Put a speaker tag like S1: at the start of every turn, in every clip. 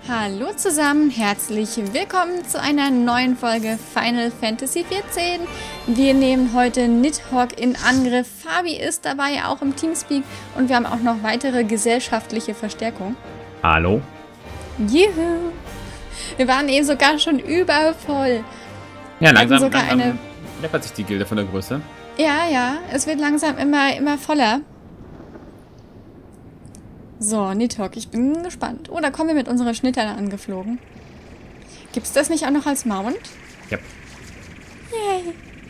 S1: Hallo zusammen, herzlich willkommen zu einer neuen Folge Final Fantasy XIV. Wir nehmen heute Nidhogg in Angriff. Fabi ist dabei, auch im Teamspeak, und wir haben auch noch weitere gesellschaftliche Verstärkung.
S2: Hallo.
S1: Juhu! Wir waren eben sogar schon übervoll.
S2: Ja, langsam läppert sich die Gilde von der Größe.
S1: Ja, es wird langsam immer voller. So, Nidhogg, ich bin gespannt. Oh, da kommen wir mit unserer Schnittern angeflogen. Gibt's das nicht auch noch als Mount?
S2: Ja.
S1: Yay.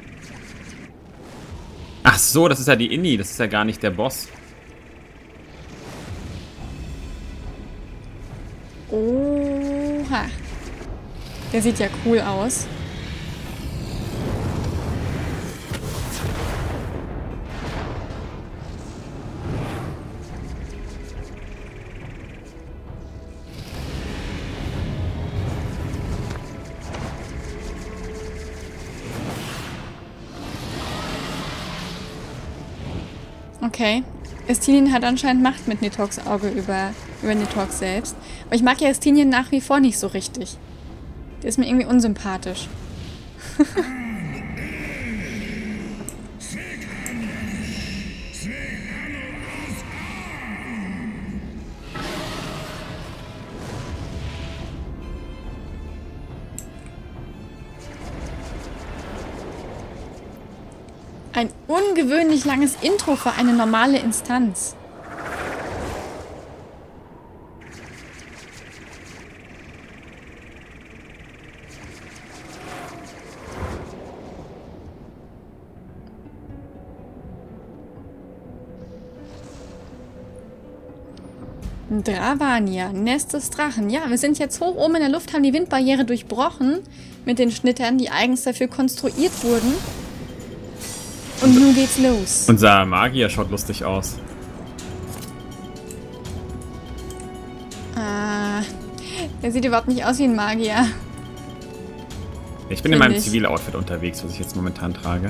S2: Ach so, das ist ja die Inni, das ist ja gar nicht der Boss.
S1: Oha. Der sieht ja cool aus. Okay. Estinien hat anscheinend Macht mit Nidhoggs Auge über Nidhogg selbst. Aber ich mag ja Estinien nach wie vor nicht so richtig. Der ist mir irgendwie unsympathisch. Ein ungewöhnlich langes Intro für eine normale Instanz. Dravania, Nest des Drachen. Ja, wir sind jetzt hoch oben in der Luft, haben die Windbarriere durchbrochen mit den Schnittern, die eigens dafür konstruiert wurden. Und nun geht's los.
S2: Unser Magier schaut lustig aus.
S1: Ah, der sieht überhaupt nicht aus wie ein Magier.
S2: Ich bin in meinem Ziviloutfit unterwegs, was ich jetzt momentan trage.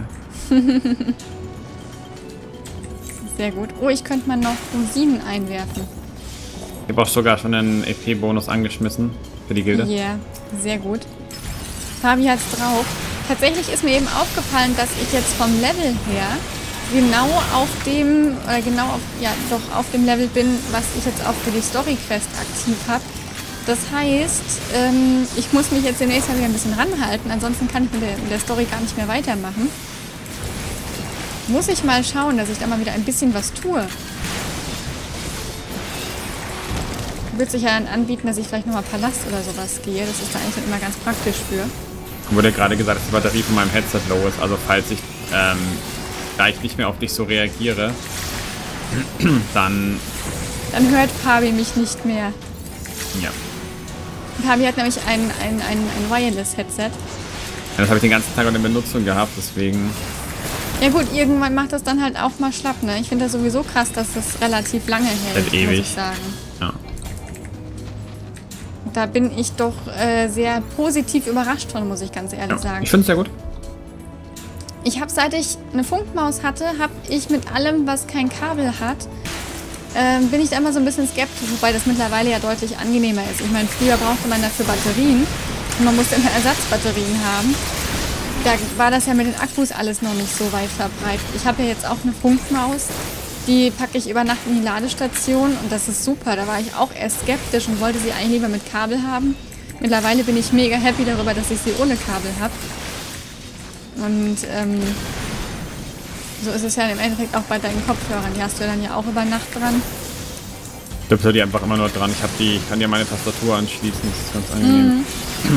S1: Sehr gut. Oh, ich könnte mal noch Rosinen einwerfen.
S2: Ich habe auch sogar schon einen EP-Bonus angeschmissen für die Gilde.
S1: Ja, yeah, sehr gut. Fabi hat's drauf. Tatsächlich ist mir eben aufgefallen, dass ich jetzt vom Level her genau auf dem Level bin, was ich jetzt auch für die Story-Quest aktiv habe. Das heißt, ich muss mich jetzt demnächst mal wieder ein bisschen ranhalten, ansonsten kann ich mit der Story gar nicht mehr weitermachen. Muss ich mal schauen, dass ich da mal wieder ein bisschen was tue. Wird sich ja dann anbieten, dass ich vielleicht nochmal Palast oder sowas gehe. Das ist da eigentlich immer ganz praktisch für.
S2: Wurde gerade gesagt, dass die Batterie von meinem Headset low ist. Also falls ich gleich nicht mehr auf dich so reagiere, dann
S1: hört Fabi mich nicht mehr.
S2: Ja.
S1: Fabi hat nämlich ein Wireless-Headset.
S2: Ja, das habe ich den ganzen Tag in Benutzung gehabt, deswegen...
S1: Ja gut, irgendwann macht das dann halt auch mal schlapp, ne? Ich finde das sowieso krass, dass das relativ lange hält,
S2: ewig.
S1: muss ich sagen.
S2: Ja.
S1: Da bin ich doch sehr positiv überrascht von, muss ich ganz ehrlich sagen.
S2: Ich finde es sehr gut.
S1: Ich habe, seit ich eine Funkmaus hatte, habe ich mit allem, was kein Kabel hat, bin ich da immer so ein bisschen skeptisch, wobei das mittlerweile ja deutlich angenehmer ist. Ich meine, früher brauchte man dafür Batterien und man musste immer Ersatzbatterien haben. Da war das ja mit den Akkus alles noch nicht so weit verbreitet. Ich habe ja jetzt auch eine Funkmaus. Die packe ich über Nacht in die Ladestation und das ist super. Da war ich auch erst skeptisch und wollte sie eigentlich lieber mit Kabel haben. Mittlerweile bin ich mega happy darüber, dass ich sie ohne Kabel habe. Und so ist es ja im Endeffekt auch bei deinen Kopfhörern. Die hast du dann ja auch über Nacht dran.
S2: Ich habe die einfach immer nur dran. Ich kann ja meine Tastatur anschließen. Das ist ganz angenehm.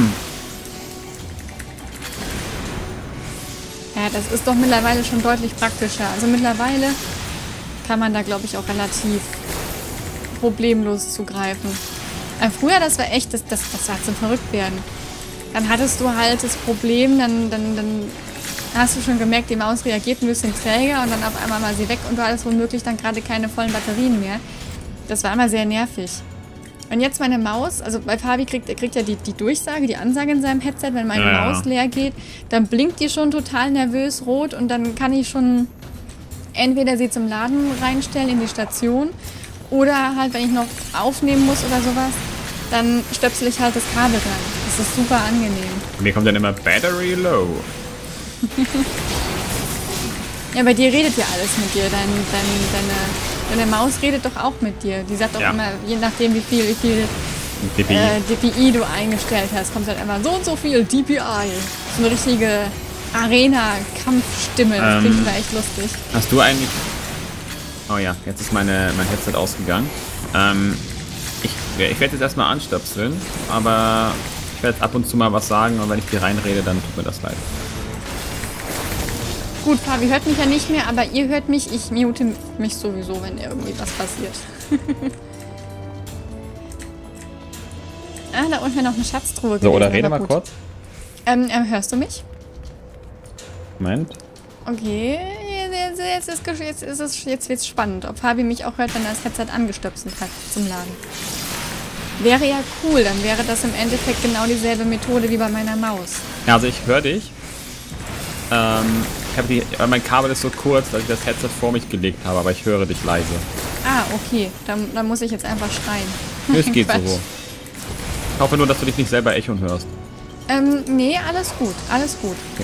S1: Ja, das ist doch mittlerweile schon deutlich praktischer. Also mittlerweile kann man da, glaube ich, auch relativ problemlos zugreifen. Früher, das war echt, das war zum Verrücktwerden. Dann hattest du halt das Problem, dann hast du schon gemerkt, die Maus reagiert ein bisschen träger und dann auf einmal war sie weg und du hattest womöglich dann gerade keine vollen Batterien mehr. Das war immer sehr nervig. Und jetzt meine Maus, also bei Fabi kriegt ja die Durchsage, die Ansage in seinem Headset, wenn meine Maus leer geht, dann blinkt die schon total nervös rot und dann kann ich schon entweder sie zum Laden reinstellen in die Station oder halt, wenn ich noch aufnehmen muss oder sowas, dann stöpsel ich halt das Kabel dran. Das ist super angenehm.
S2: Mir kommt dann immer Battery Low.
S1: Ja, bei dir redet ja alles mit dir. Deine Maus redet doch auch mit dir. Die sagt doch immer, je nachdem wie viel DPI du eingestellt hast, kommt halt immer so und so viel DPI. So eine richtige Arena-Kampfstimme. Das klingt immer echt lustig.
S2: Hast du eigentlich... Oh ja, jetzt ist mein Headset ausgegangen. Ich werde jetzt erstmal anstöpseln, aber ich werde ab und zu mal was sagen und wenn ich dir reinrede, dann tut mir das leid.
S1: Gut, Fabi hört mich ja nicht mehr, aber ihr hört mich. Ich mute mich sowieso, wenn irgendwie was passiert. Da unten wäre noch eine Schatztruhe.
S2: So, oder rede mal kurz.
S1: Hörst du mich?
S2: Moment.
S1: Okay, jetzt wird's spannend, ob Fabi mich auch hört, wenn er das Headset angestöpselt hat zum Laden. Wäre ja cool, dann wäre das im Endeffekt genau dieselbe Methode wie bei meiner Maus.
S2: Ja, also ich höre dich. Mein Kabel ist so kurz, dass ich das Headset vor mich gelegt habe, aber ich höre dich leise.
S1: Ah, okay. Dann muss ich jetzt einfach schreien.
S2: Es geht so. Ich hoffe nur, dass du dich nicht selber echon hörst.
S1: Nee, alles gut. Alles gut.
S2: Okay.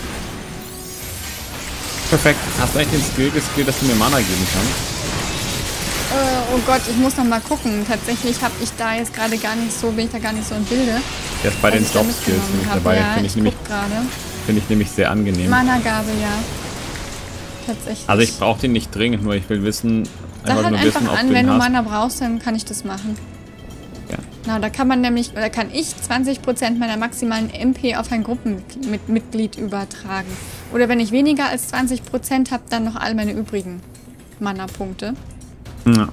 S2: Perfekt. Hast du eigentlich den Skill geskillt, dass du mir Mana geben kannst?
S1: Oh Gott, ich muss noch mal gucken. Tatsächlich habe ich da jetzt gerade bin ich da gar nicht so im Bilde.
S2: Der ist bei den Stop-Skills nämlich dabei.
S1: Ja,
S2: Finde ich nämlich sehr angenehm.
S1: Mana-Gabe, ja. Tatsächlich.
S2: Also ich brauche den nicht dringend, nur ich will wissen...
S1: Sag halt einfach an, wenn du Mana brauchst, dann kann ich das machen.
S2: Ja.
S1: Na, da kann ich 20% meiner maximalen MP auf ein Gruppenmitglied übertragen. Oder wenn ich weniger als 20% habe, dann noch all meine übrigen Mana-Punkte.
S2: Ja.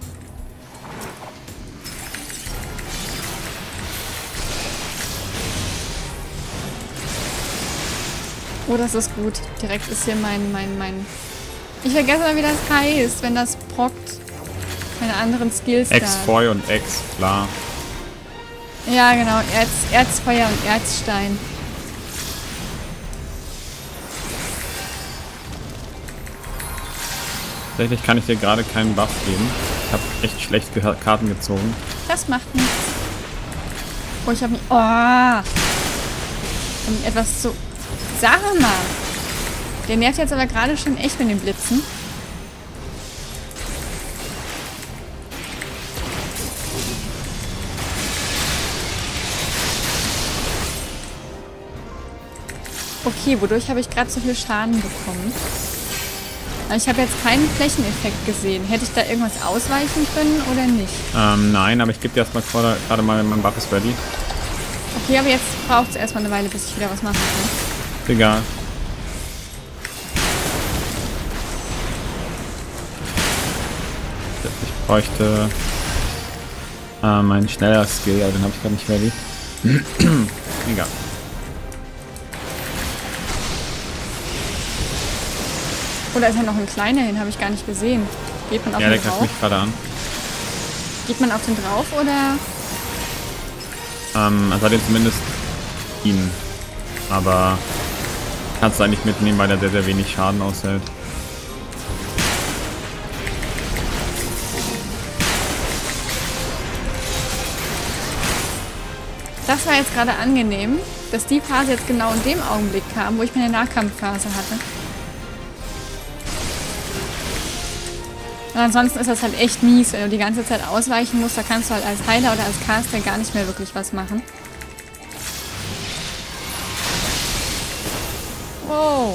S1: Oh, das ist gut. Direkt ist hier mein... Ich vergesse mal, wie das heißt, wenn das prockt. Meine anderen Skills da.
S2: Ex-Feu und Ex, klar.
S1: Ja, genau. Erzfeuer und Erzstein.
S2: Tatsächlich kann ich dir gerade keinen Buff geben. Ich habe echt schlecht Karten gezogen.
S1: Das macht nichts. Oh, ich habe mich... Oh! Etwas zu... Sag mal! Der nervt jetzt aber gerade schon echt mit den Blitzen. Okay, wodurch habe ich gerade so viel Schaden bekommen? Ich habe jetzt keinen Flächeneffekt gesehen. Hätte ich da irgendwas ausweichen können oder nicht?
S2: Nein, aber ich gebe dir erstmal gerade mal, mein Buff ist ready.
S1: Okay, aber jetzt braucht es erstmal eine Weile, bis ich wieder was machen kann.
S2: Egal. Ich bräuchte meinen schneller Skill, aber den habe ich gerade nicht ready. Egal.
S1: Oder ist ja noch ein kleiner hin, habe ich gar nicht gesehen. Geht man auf den drauf? Ja, der
S2: greift mich gerade an.
S1: Geht man auf den drauf oder?
S2: Also hat den zumindest ihn. Aber kannst du eigentlich mitnehmen, weil er sehr, sehr wenig Schaden aushält.
S1: Das war jetzt gerade angenehm, dass die Phase jetzt genau in dem Augenblick kam, wo ich meine Nahkampfphase hatte. Und ansonsten ist das halt echt mies, wenn du die ganze Zeit ausweichen musst. Da kannst du halt als Heiler oder als Caster gar nicht mehr wirklich was machen. Wow.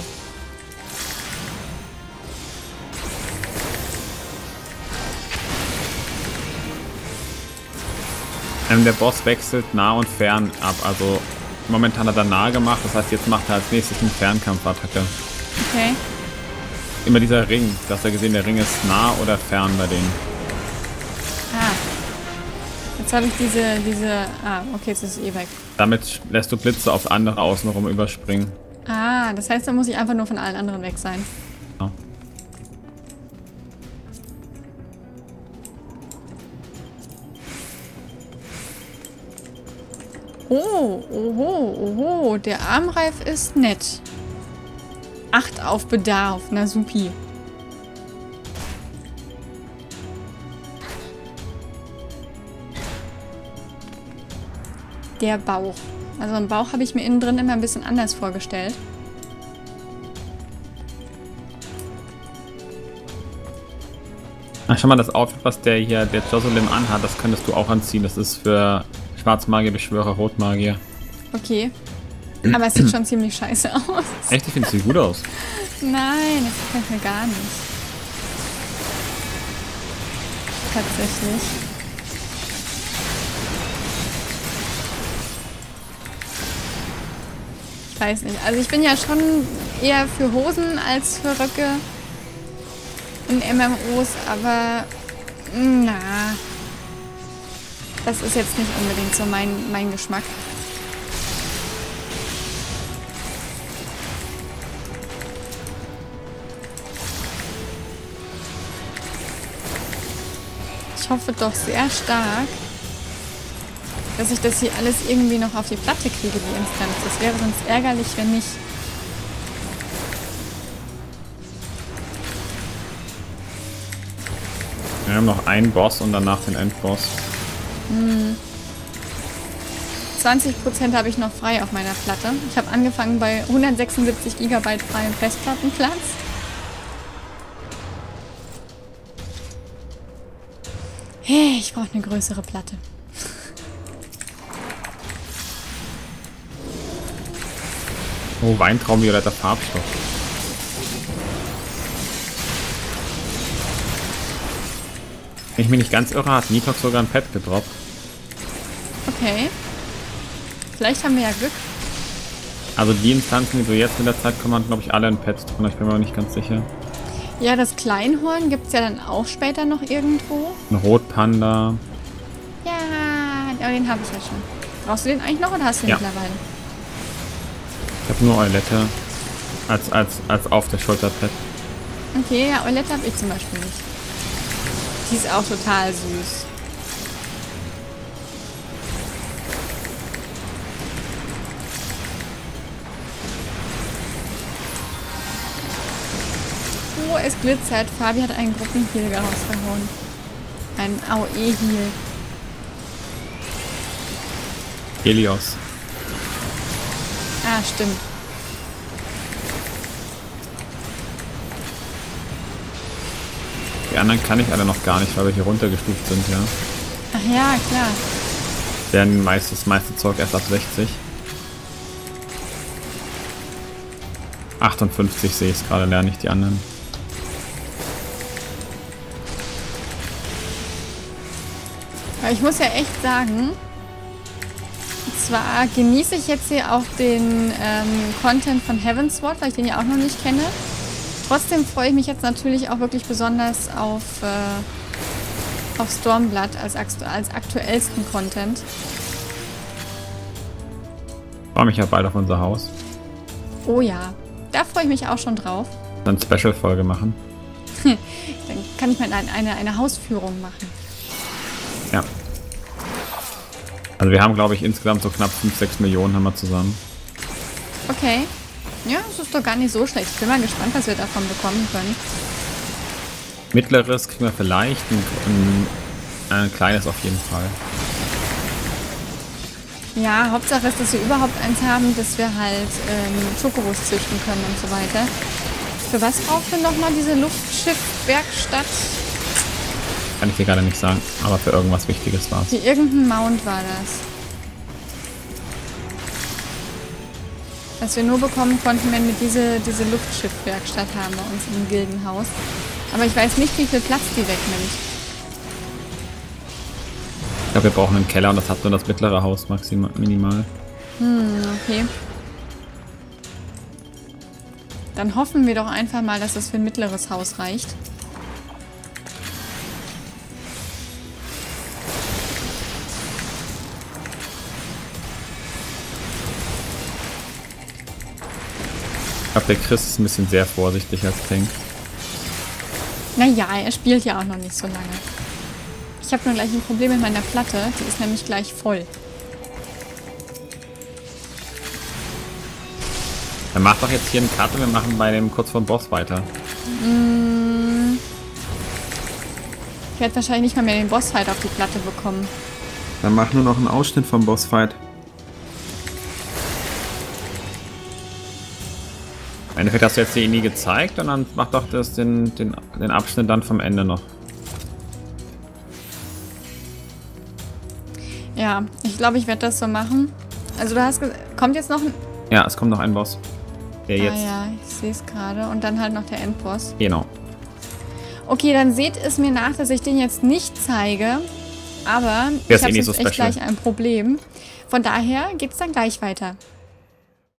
S2: Der Boss wechselt nah und fern ab. Also momentan hat er nah gemacht, das heißt jetzt macht er als nächstes eine Fernkampfattacke.
S1: Okay.
S2: Immer dieser Ring. Du hast ja gesehen, der Ring ist nah oder fern bei denen.
S1: Ah. Jetzt habe ich diese... Ah, okay, jetzt ist es eh weg.
S2: Damit lässt du Blitze auf andere außenrum überspringen.
S1: Ah, das heißt, da muss ich einfach nur von allen anderen weg sein.
S2: Ja.
S1: Oh, oho, oho, der Armreif ist nett. 8 auf Bedarf, na supi. der Bauch. Also einen Bauch habe ich mir innen drin immer ein bisschen anders vorgestellt.
S2: Ach, schau mal, das Outfit, was der Jocelyn anhat, das könntest du auch anziehen. Das ist für Schwarzmagier, Beschwörer, Rotmagier.
S1: Okay. Aber es sieht schon ziemlich scheiße aus.
S2: Echt? Ich finde, es sieht gut aus.
S1: Nein, das gefällt mir gar nicht. Tatsächlich. Ich weiß nicht. Also ich bin ja schon eher für Hosen als für Röcke in MMOs, aber na, das ist jetzt nicht unbedingt so mein Geschmack. Ich hoffe doch sehr stark, dass ich das hier alles irgendwie noch auf die Platte kriege, die Instanz. Das wäre sonst ärgerlich, wenn nicht.
S2: Wir haben noch einen Boss und danach den Endboss.
S1: 20% habe ich noch frei auf meiner Platte. Ich habe angefangen bei 176 GB freiem Festplattenplatz. Hey, ich brauche eine größere Platte.
S2: Oh, Weintraumvioletter Farbstoff. Wenn ich mich nicht ganz irre, hat Nitox sogar ein Pad gedroppt.
S1: Okay. Vielleicht haben wir ja Glück.
S2: Also die Instanzen, die so jetzt in der Zeit kommen, haben glaube ich alle ein Pad drin. Ich bin mir aber nicht ganz sicher.
S1: Ja, das Kleinhorn gibt es ja dann auch später noch irgendwo.
S2: Ein Rotpanda.
S1: Ja, aber den habe ich ja schon. Brauchst du den eigentlich noch oder hast du den
S2: Ja.
S1: mittlerweile?
S2: Ich habe nur Eulette als auf der Schulter-Pad.
S1: Okay, ja, Eulette habe ich zum Beispiel nicht. Die ist auch total süß. Oh, es glitzert. Fabi hat einen Gruppenheal rausgehauen. Ein AOE-Heal.
S2: Helios.
S1: Ah, stimmt.
S2: Die anderen kann ich alle noch gar nicht, weil wir hier runtergestuft sind, ja.
S1: Ach ja, klar.
S2: Werden das meiste Zeug erst ab 60. 58 sehe ich es gerade, lerne ich die anderen.
S1: Aber ich muss ja echt sagen, zwar genieße ich jetzt hier auch den Content von Heavensward, weil ich den ja auch noch nicht kenne. Trotzdem freue ich mich jetzt natürlich auch wirklich besonders auf Stormblood als aktuellsten Content.
S2: Freue mich ja bald auf unser Haus.
S1: Oh ja, da freue ich mich auch schon drauf.
S2: Dann Special-Folge machen.
S1: Dann kann ich mal eine Hausführung machen.
S2: Ja. Also wir haben, glaube ich, insgesamt so knapp 5-6 Millionen haben wir zusammen.
S1: Okay. Ja, das ist doch gar nicht so schlecht. Ich bin mal gespannt, was wir davon bekommen können.
S2: Mittleres kriegen wir vielleicht, ein kleines auf jeden Fall.
S1: Ja, Hauptsache ist, dass wir überhaupt eins haben, dass wir halt Chocobos züchten können und so weiter. Für was brauchen wir nochmal diese Luftschiffwerkstatt?
S2: Kann ich dir gerade nicht sagen, aber für irgendwas Wichtiges war es.
S1: Für irgendein Mount war das. Was wir nur bekommen konnten, wenn wir diese Luftschiffwerkstatt haben bei uns im Gildenhaus. Aber ich weiß nicht, wie viel Platz die wegnimmt.
S2: Ich glaube, wir brauchen einen Keller und das hat nur das mittlere Haus minimal.
S1: Okay. Dann hoffen wir doch einfach mal, dass das für ein mittleres Haus reicht.
S2: Ich glaube, der Chris ist ein bisschen sehr vorsichtig als Tank.
S1: Naja, er spielt ja auch noch nicht so lange. Ich habe nur gleich ein Problem mit meiner Platte. Die ist nämlich gleich voll.
S2: Dann mach doch jetzt hier einen Cut und wir machen bei dem kurz vorm Boss weiter.
S1: Ich werde wahrscheinlich nicht mal mehr den Bossfight auf die Platte bekommen.
S3: Dann mach nur noch einen Ausschnitt vom Bossfight.
S2: Endeffekt hast du jetzt die nie gezeigt und dann mach doch den Abschnitt dann vom Ende noch.
S1: Ja, ich glaube, ich werde das so machen. Also du hast kommt jetzt noch ein...
S2: Ja, es kommt noch ein Boss. Der jetzt...
S1: Ah ja, ich sehe es gerade. Und dann halt noch der Endboss.
S2: Genau.
S1: Okay, dann seht es mir nach, dass ich den jetzt nicht zeige. Aber
S2: Der
S1: ich
S2: ist
S1: habe
S2: eh nicht
S1: jetzt
S2: so
S1: echt
S2: special.
S1: gleich ein Problem. Von daher geht es dann gleich weiter.